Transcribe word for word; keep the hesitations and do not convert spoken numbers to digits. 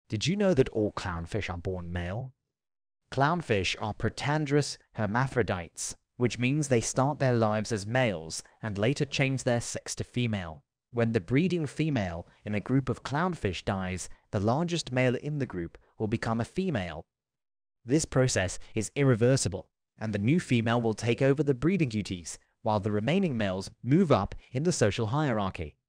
Did you know that all clownfish are born male? Clownfish are protandrous hermaphrodites, which means they start their lives as males and later change their sex to female. When the breeding female in a group of clownfish dies, the largest male in the group will become a female. This process is irreversible, and the new female will take over the breeding duties, while the remaining males move up in the social hierarchy.